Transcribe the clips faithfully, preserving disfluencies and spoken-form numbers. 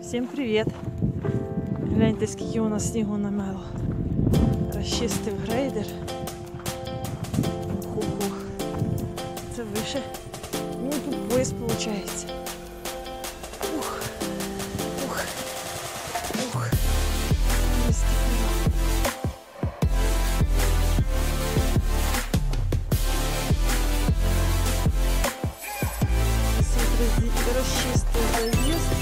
Всім привіт! Гляньте, скільки у нас снігу намело. Розчистив грейдер. Ху-ху. Це вище. Ну тут пояс виходить. Ух. Ух. Ух. Розчистив заїзд.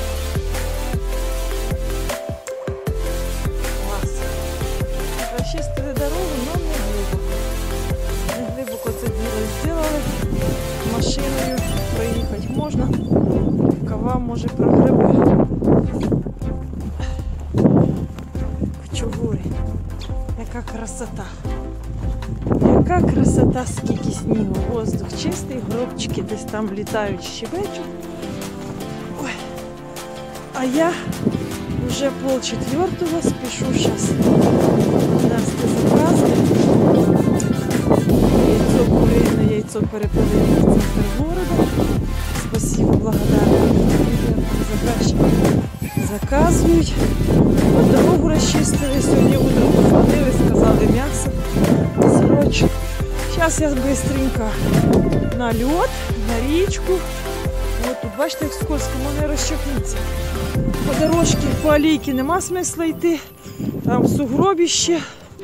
Клас. Розчистили дорогу, але не глибоко. Не глибоко це діло зробили. Машиною проїхати можна. Кава може прогребе. Кучугури. Яка красота. Яка красота, скільки снігу. Воздух чистий, гробчики десь там літають, щебечуть. Ой. А я вже пол четвертого спішу зараз нести закази. Яйцо курине, яйцо перепилили в центр города. Спасибо, благодарю. Заказчики заказують. Дорогу розчистили. Сьогодні утром позвонили, сказали м'ясо. Срочно. Зараз я быстренько на льот, на річку. От тут, бачите, як скользко, можна розчахнутися. По дорожці, по алейці нема смисла йти. Там сугробище.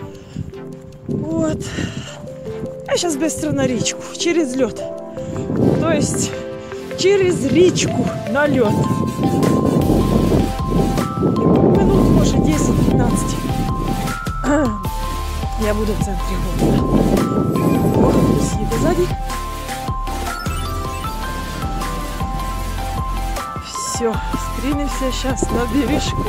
От. А зараз швидко на річку, через льот. Тобто, через річку на льот. Минут, може, десять-пятнадцать. Я буду в центрі города. Ось їде ззаді. Все, стрінемося зараз на бережку.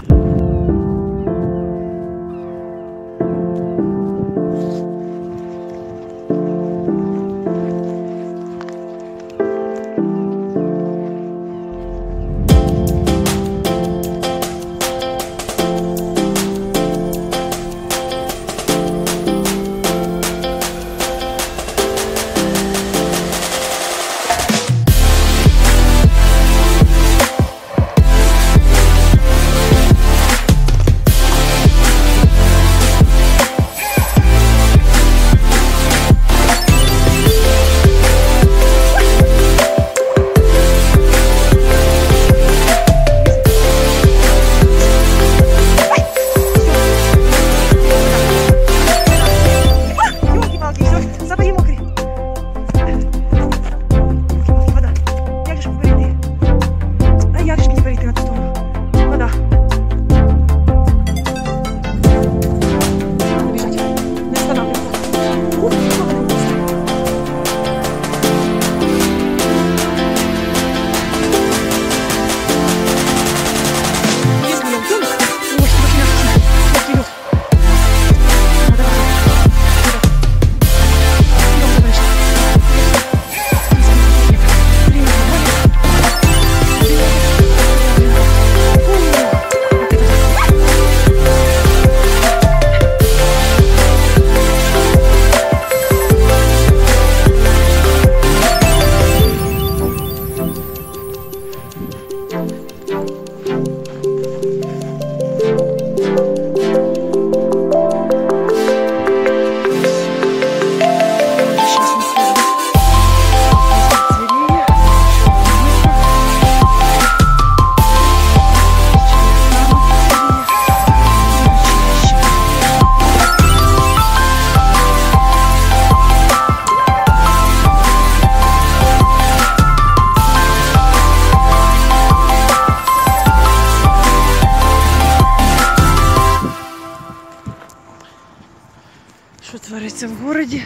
Що твориться в городі?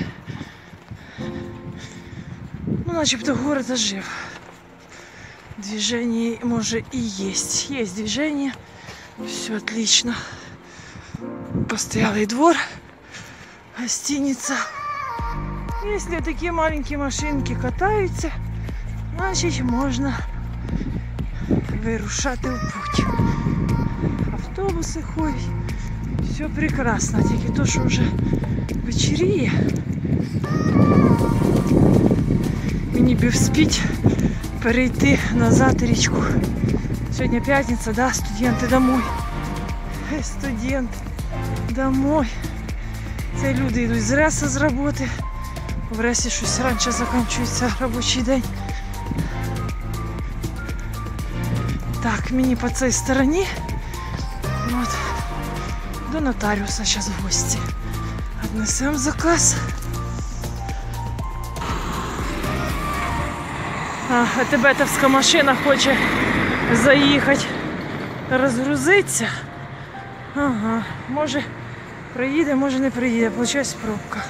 Ну, начебто город ожив. Движение, может, и есть. Есть движение. Все отлично. Постоялый двор. Гостиница. Если такие маленькие машинки катаются, значит, можно вирушати в путь. Автобуси ходять. Все прекрасно. Тільки то, що вже вечеріє. Мені б вспіть перейти назад річку Сегодня пятница, да, студенты домой. Студенти домой. Це люди йдуть з Реса з роботи. В Ресі щось раніше закінчується робочий день. Так, мені по цій стороні. От. До нотаріуса зараз в гості. Отнесемо заказ. А, а тибетовська машина хоче заїхати, розгрузитися. Ага, може приїде, може не приїде, виходить пробка.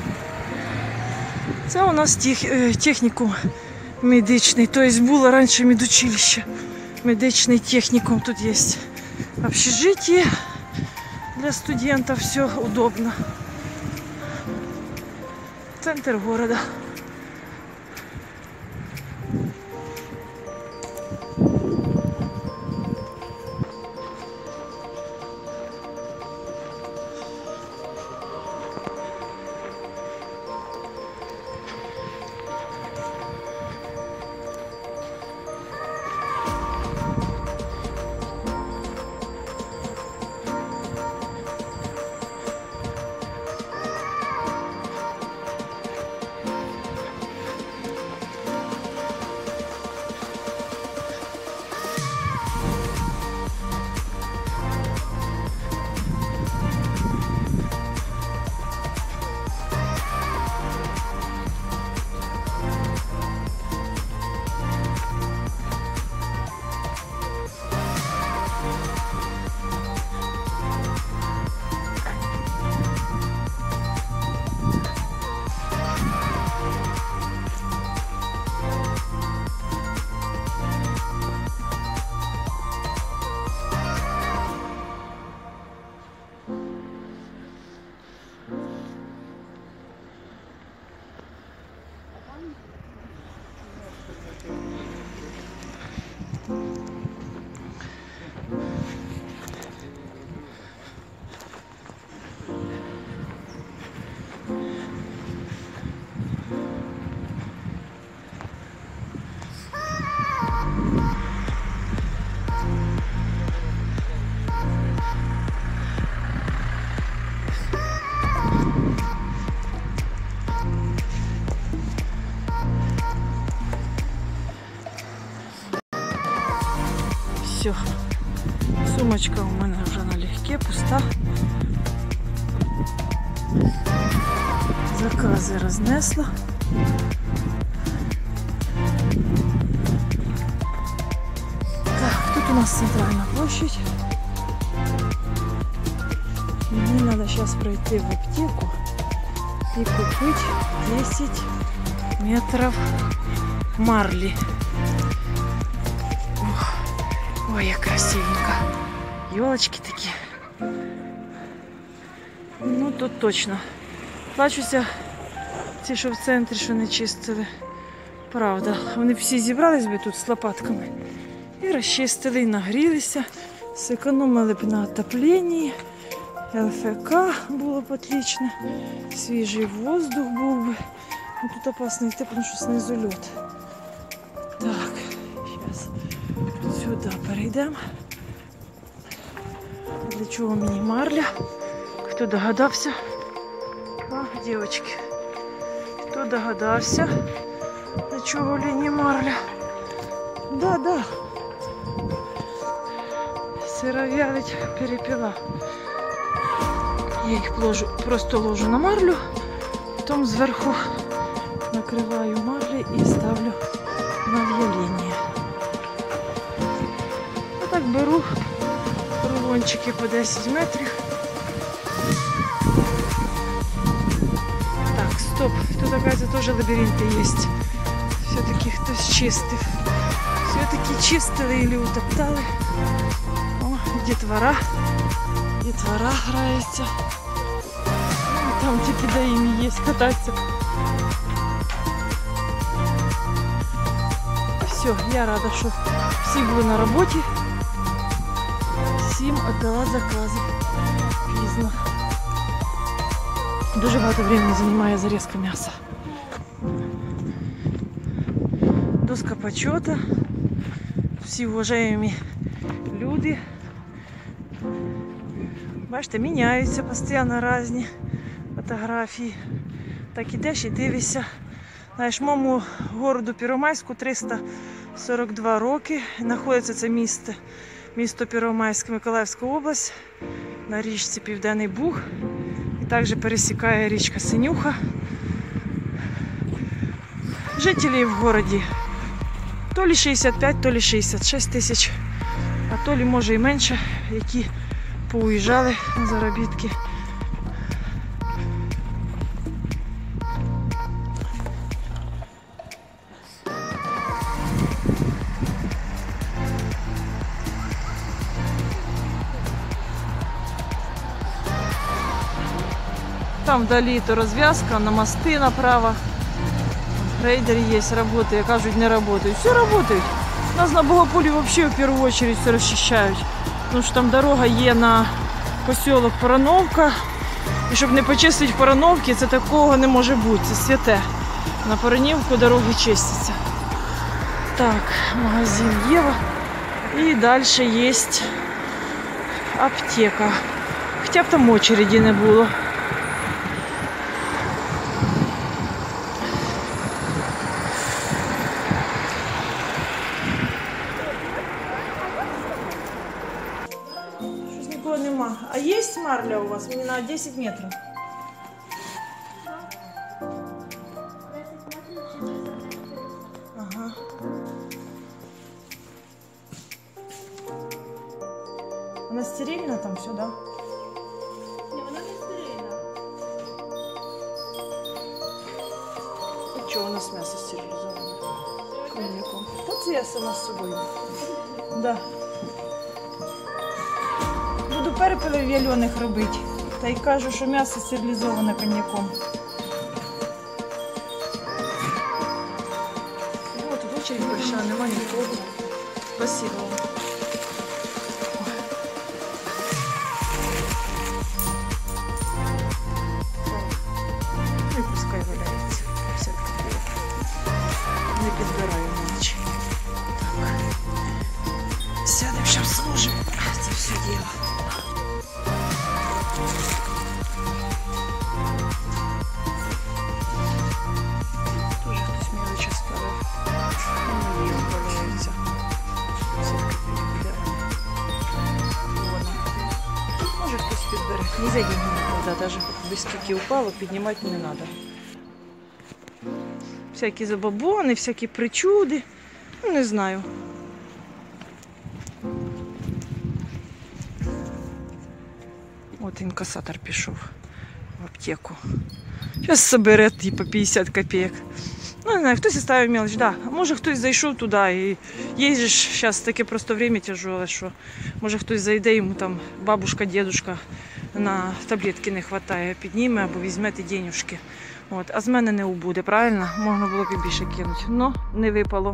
Це у нас тех, технікум медичний, тобто було раніше медучилище. Медичний технікум, тут є общежитие для студентов, все удобно. Центр города. Все, сумочка у мене вже налегке, пуста. Закази рознесла. Так, тут у нас центральна площадь. Мені треба зараз пройти в аптеку і купити десять метрів марлі. Ой, як красивенько. Ёлочки такі. Ну, тут точно. Плачуся, ті, що в центрі, що не чистили. Правда. Вони всі зібрались би тут з лопатками. І розчистили, і нагрілися. Зекономили б на отопленні. ЛФК було б отлично. Свіжий воздух був би. Ну, тут опасно йти, тому що знизу льод. Так, зараз. Сюди перейдемо. Для чого мені марля? Хто догадався? А, дівчатки. Хто догадався? Для чого мені марля? Да, да. Сыровялить перепела. Я їх ложу, просто ложу на марлю, потім зверху накриваю марлі і ставлю на в'яління. Так беру рулончики по десять метрів. Так, стоп. Тут, оказывается, тоже лабиринты есть. Все-таки хтось чистив. Все-таки чистили или утоптали. О, дітвора. Дітвора грається. Там тільки до ими є кататися. Все, я рада, що всі були на роботі. Всім віддала закази. Пізно. Дуже багато времени займає зарізка м'яса. Доска почета. всі уважаємі люди. Бачите, міняються постійно різні фотографії. Так ідеш і дивишся. Знаєш, моєму городу Первомайську триста сорок два роки. Знаходиться це місто, місто Первомайськ, Миколаївська область, на річці Південний Буг. І також пересікає річка Синюха. Жителів в городі то лі шістдесят п'ять, то лі шістдесят шість тисяч, а то лі може і менше, які поуїжджали на заробітки. Там вдалі то розв'язка, на мости направо. Рейдер є, працює, кажуть, не працюють. Все працюють. У нас на Богополі взагалі в першу чергу все розчищають. Тому що там дорога є на посілок Парановка. І щоб не почистити Парановки, це такого не може бути. Це святе. На Паранівку дороги чистяться. Так, магазин Єва. І далі є аптека. Хоча б там очереді не було. Нема. А есть марля у вас? Мне на десять метров. Ага. Она стерильна там все, да? Не, вона не стерильна. И что у нас мясо стерилизовано? Коньяком. Та це я сама з собою. Да. Буду перепелів вялених робити. Та й кажу, що м'ясо стерилізоване коньяком. О, тут очередь большая, нема нікого. Спасибо вам. Ну і пускай валяється. п'ятдесят копійок. Не підбираю ночі. Так. Сядемо, щоб служимо. Це все діло. Тоже хтось мелочі ставив. Ну, її валяється. Може хтось підбере. Не зайдемо нікуди, навіть без скільки упало, піднімати не треба. Всякі забабони, всякі причуди. Ну, не знаю. От інкасатор пішов в аптеку. Зараз собере ті по п'ятдесят копійок. Ну, не знаю, хтось і ставив мелочь, да. Може хтось зайшов туди і є ж зараз таке просто время тяжеле, що може хтось зайде, йому там бабушка, дедушка на таблетки не вистачає, підніме або візьме ті денюжки. От. А з мене не убуде, правильно? Можна було б і більше кинути. Но не випало.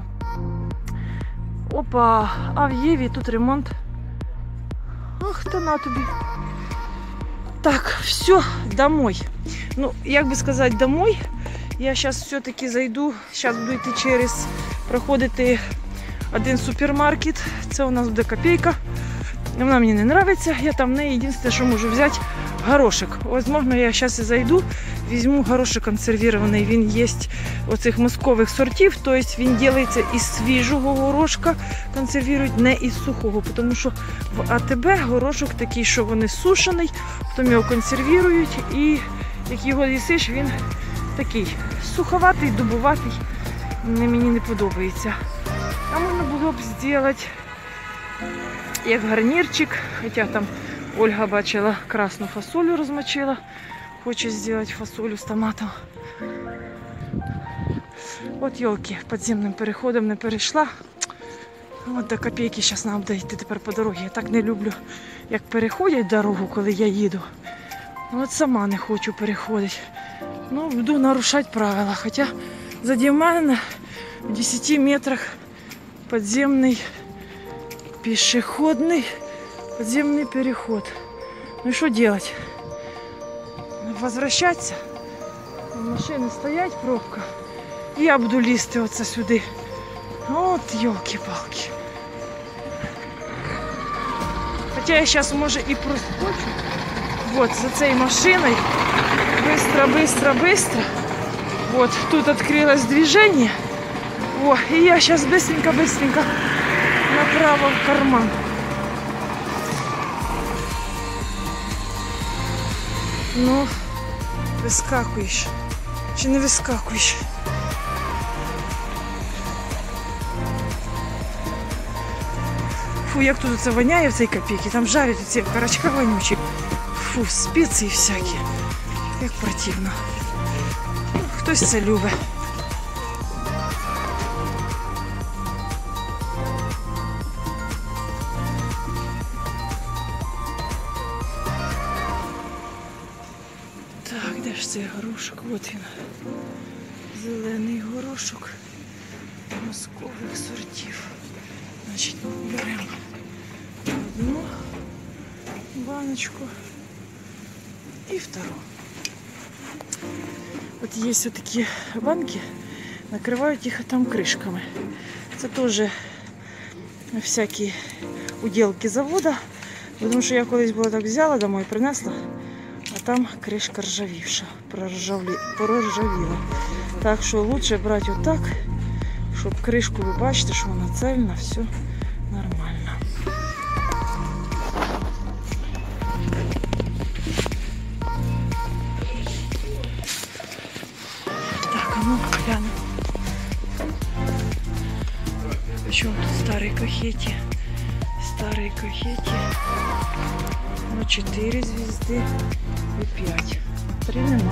Опа, а в Єві тут ремонт. Ах, та на тобі. Так, все, домой. Ну, як би сказати, домой. Я зараз все-таки зайду, зараз буду йти через, проходити один супермаркет. Це у нас буде Копейка. Вона мені не подобається, я там не єдине, що можу взяти, горошок. Возможно, я зараз і зайду, візьму горошок консервірований. Він є оцих москових сортів, тобто він робиться із свіжого горошка, консервують, не із сухого. Тому що в АТБ горошок такий, що вони сушений, потім його консервують і як його їсиш, він такий суховатий, дубоватий. Мені не подобається. А можна було б зробити як гарнірчик, хоча там Ольга бачила, красну фасолю розмочила. Хоче зробити фасолю з томатом. От йолки, підземним переходом не перейшла. От до Копейки зараз нам буде йти тепер по дорозі. Я так не люблю, як переходять дорогу, коли я їду. От сама не хочу переходити. Ну, буду нарушати правила. Хоча заді мене в десяти метрах підземний пешеходный подземный переход. Ну и что делать? Возвращаться? Машины стоять, пробка. И я буду лізти оце сюди. От, елки-палки. Хоча я зараз, може, і проскочу. Вот, за цією машиною. Быстро, быстро, быстро. Вот, тут открылось движение. О, и я сейчас быстренько-быстренько направо в карман. Ну, вискакуєш. Чи не вискакуєш? Фу, як тут це воняє в цій копійці. Там жарять ці карачка вонючі. Фу, спеції всякі. Як противно. Ну, хтось це любить. Так, де ж цей горошок? От він. Зелений горошок москових сортів. Значить, беремо одну баночку і втору. От є ось такі банки, накривають їх там кришками. Це теж всякі уділки заводу. Тому що я колись була так взяла, домой принесла, а там кришка ржавівша, проржавіла. Так що краще брати отак, щоб кришку, ви бачите, що вона цельна, все нормально. Так, а ну глянем. Почему тут старые кахети? Старые кахети. Ну, четыре звезды и пять. Три нема.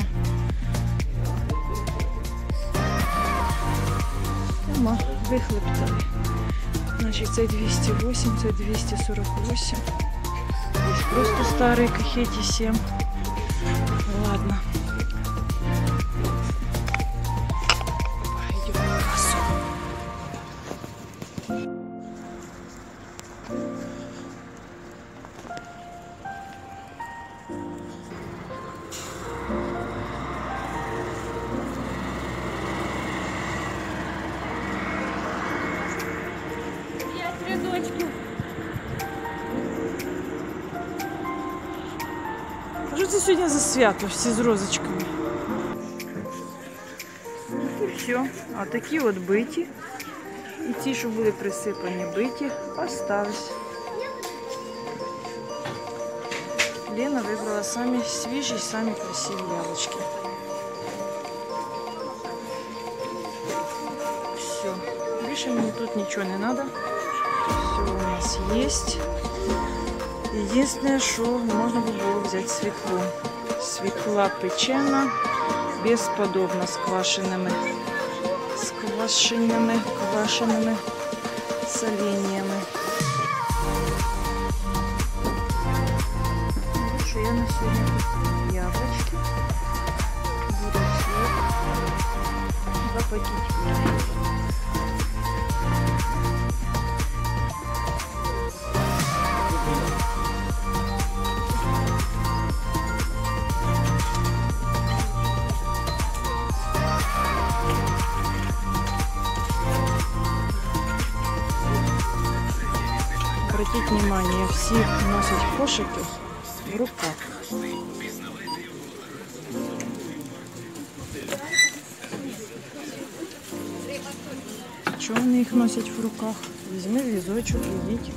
Нема. Вихлептали. Значит, це двести восемь, це двести сорок восемь. Здесь просто старые кахети семь. Ладно. Идем на кассу. А що це сьогодні за свято, всі з розочками? І все. А такі от биті. І ті, що були присипані биті, остались. Лена вибрала самі свіжі, самі красиві яблучки. Все. Більше мені тут нічого не треба. Все у нас есть. Единственное, что можно было взять свеклу. Свекла печена, бесподобно с квашенными, с квашенными, квашенными соленьями. Вот что я на сегодня купила. Яблочки, бурячок, два пакетика. Обратите внимание, все носят кошики в руках. Чого вони їх носять в руках? Візьми візочок, ідіть.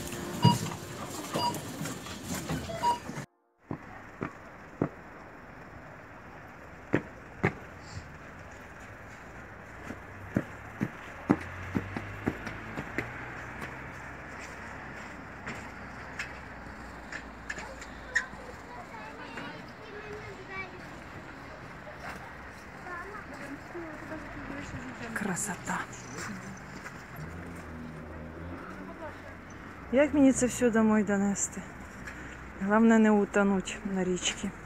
Красота. Як мені це все домой донести? Головне не утонуть на річці.